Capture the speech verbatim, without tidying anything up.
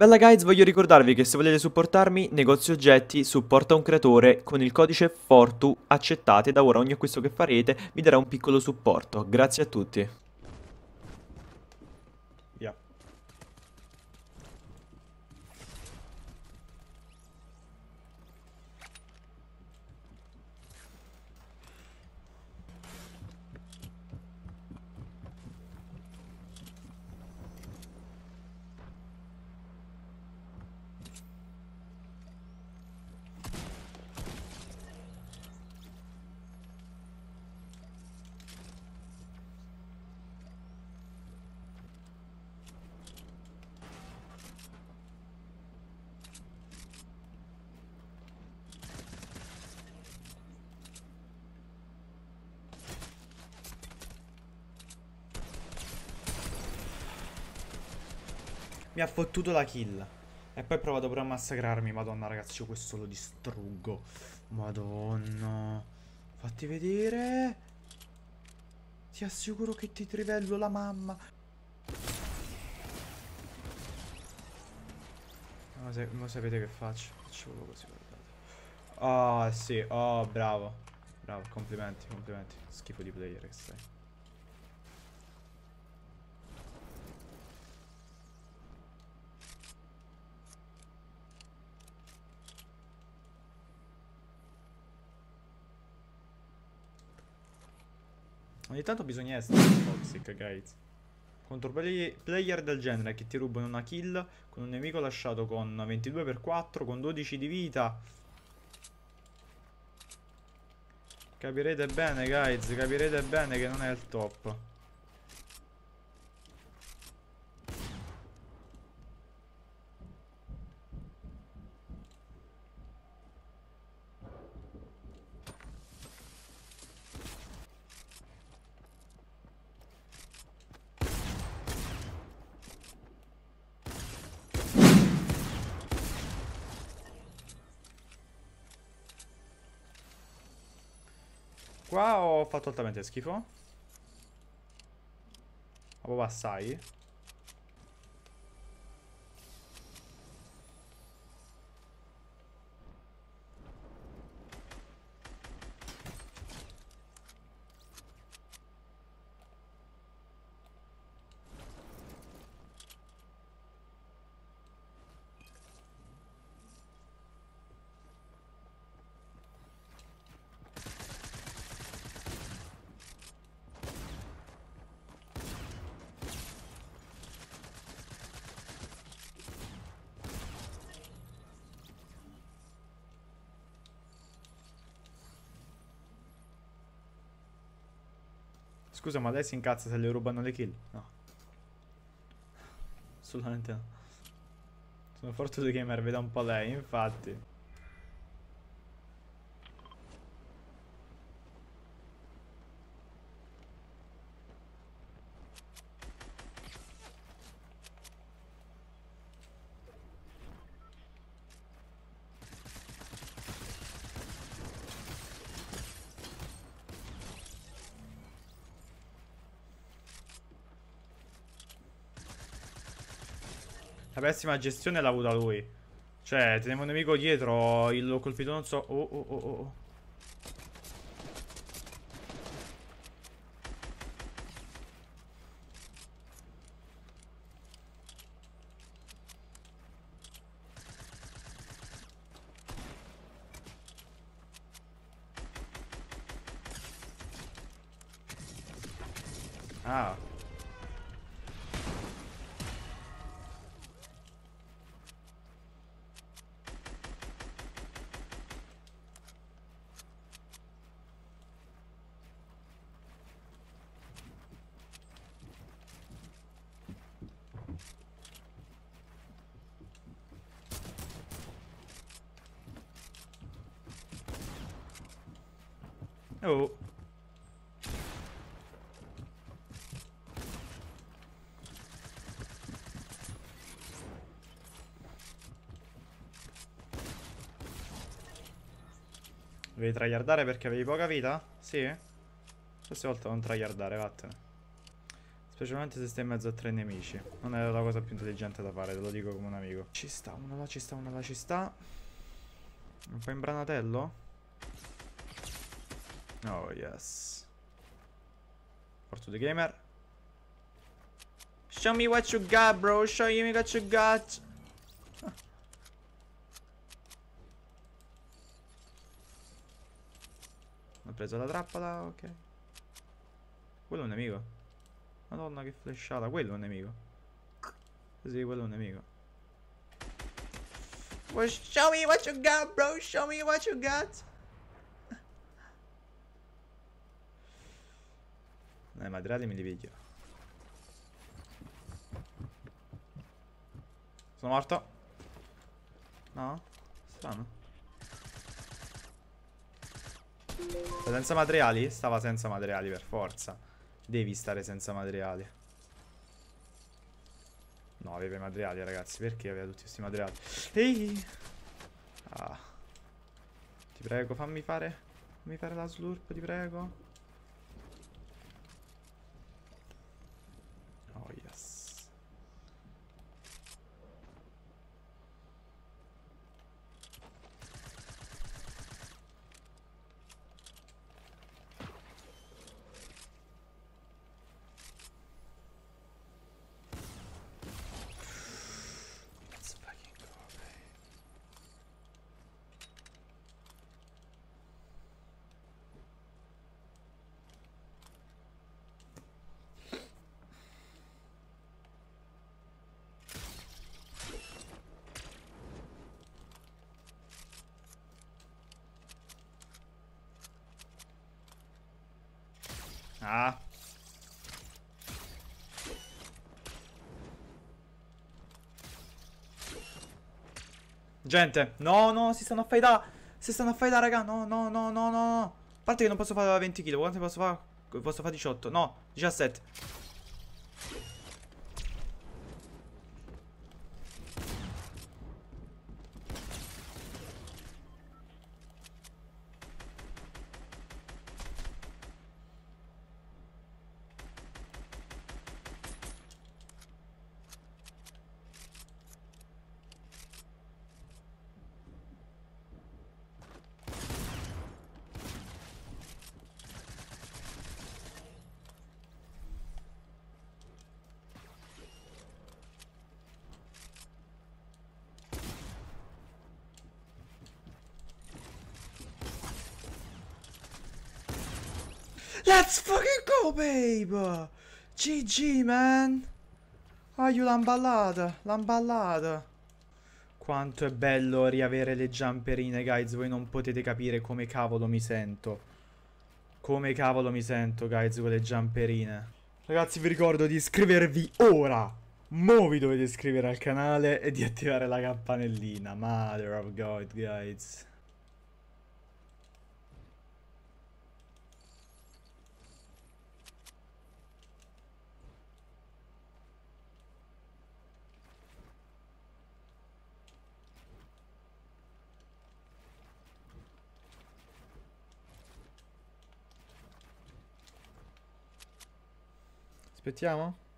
Bella guys, voglio ricordarvi che se volete supportarmi, negozio oggetti, supporta un creatore, con il codice FORTU accettate, da ora ogni acquisto che farete vi darà un piccolo supporto. Grazie a tutti. Via. Mi ha fottuto la kill. E poi ha provato pure a massacrarmi. Madonna ragazzi, io questo lo distruggo. Madonna. Fatti vedere. Ti assicuro che ti trivello la mamma. Ma, se, ma sapete che faccio? Faccio proprio così, guardate. Oh sì, oh bravo. Bravo, complimenti, complimenti. Schifo di player che sei. Ogni tanto bisogna essere toxic, guys. Contro play- player del genere che ti rubano una kill con un nemico lasciato con ventidue per quattro, con dodici di vita. Capirete bene, guys, capirete bene che non è il top. Qua ho fatto altamente schifo. Proprio assai. Scusa, ma lei si incazza se le rubano le kill? No. Assolutamente no. Sono Fortune Gamer, veda un po' lei, infatti. La pessima gestione l'ha avuta lui. Cioè, tenevo un nemico dietro, il- l'ho colpito non so. Oh oh oh oh. oh. Ah. Oh. Devi tryhardare perché avevi poca vita? Sì? Questa volta non tryhardare, vattene. Specialmente se stai in mezzo a tre nemici. Non è la cosa più intelligente da fare, te lo dico come un amico. Ci sta, uno là, ci sta, uno là, ci sta. Un po' imbranatello? Oh yes. Porto the gamer. Show me what you got, bro. Show me what you got. Ho preso la trappola, ok. Quello è un nemico. Madonna che flashata, quello è un nemico. Sì, quello è un nemico. Well, show me what you got, bro. Show me what you got. Eh, materiali me li piglio. Sono morto. No? Strano. Senza materiali? Stava senza materiali per forza. Devi stare senza materiali. No, aveva i materiali, ragazzi. Perché aveva tutti questi materiali? Ehi! Ah. Ti prego, fammi fare. Fammi fare la slurp, ti prego. Oh, yes. Let's fucking go, babe. Ah. Gente, no, no, si stanno a fightare. Si stanno a fightare, raga. No, no, no, no, no, no. A parte che non posso fare venti chili. Quanto posso fare? Posso fare diciotto. No, diciassette. Let's fucking go, babe! G G, man! Ah, io l'ho imballata, l'ho imballata. Quanto è bello riavere le jumperine, guys. Voi non potete capire come cavolo mi sento. Come cavolo mi sento, guys, con le jumperine. Ragazzi, vi ricordo di iscrivervi ora. Mo' vi dovete iscrivere al canale e di attivare la campanellina. Mother of God, guys. Aspettiamo?